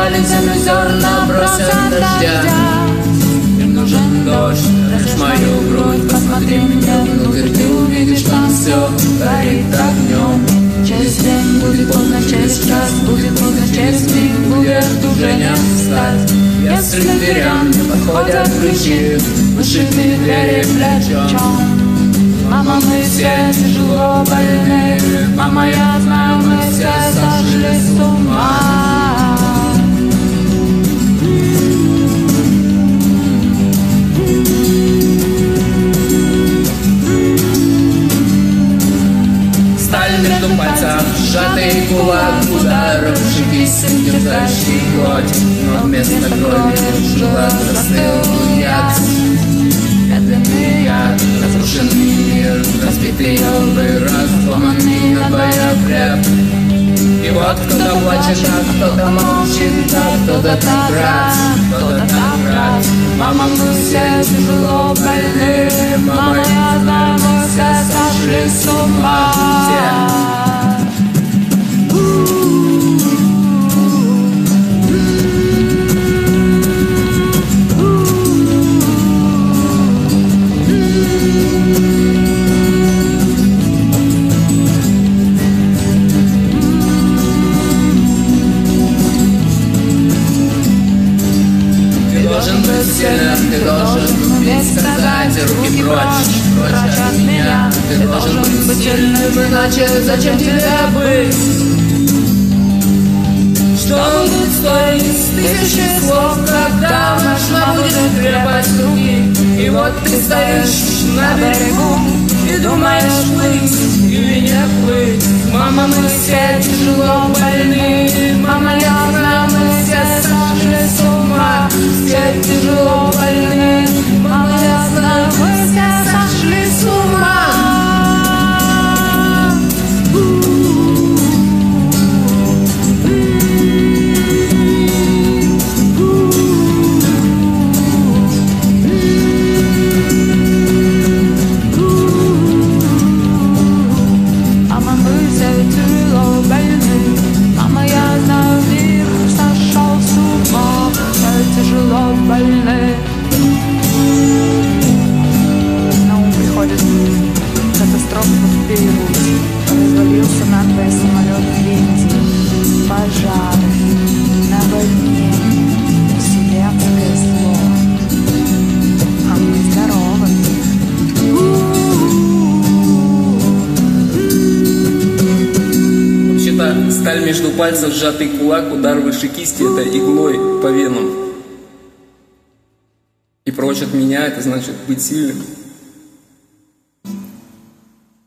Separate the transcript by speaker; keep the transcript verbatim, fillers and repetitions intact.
Speaker 1: упали в землю зерна, бросят дождя. Им нужен дождь, лишь мою грудь. Посмотри меня внутрь, ты увидишь, там все горит огнем. Через день будет поздно, через час будет поздно, через миг будет уже не встать. Если к дверям не подходят ключи, вышибли двери плечом. Мама, мы все тяжело больны, мама, я знаю, мы все сошли с ума. Сталь между пальцев, сжатый кулак, удар, вживись, терзающий плоть. Но вместо крови жила застыл яд. Медленный яд, разрушенный мир, разбитый лбы, разломанный на боях хлеб. И вот кто-то плачет, а кто-то молчит, а кто-то так рад, кто-то так рад. Мама, мы все тяжело больны, мама, я знаю, мы все сошли с ума. Ты должен уметь сказать руки прочь, прочь от меня. Ты должен быть сильным, иначе зачем тебе быть? Что будет стоить тысячи слов, когда нужно будет требовать руки? И вот ты стоишь на берегу и думаешь, плыть или не плыть. Мама, мы все тяжело больны, мама, я знаю, мы все сошли с ума. Все тяжело больны, мама, я знаю, мы все сошли с ума.
Speaker 2: На ум приходит катастрофа в Бейруте. Развалился надвое самолет в Индии. Пожары, наводнения, вселенское зло. А мы здоровы.
Speaker 3: Вообще-то сталь между пальцев, сжатый кулак, удар выше кисти — это иглой по венам. И прочь от меня — это значит быть сильным.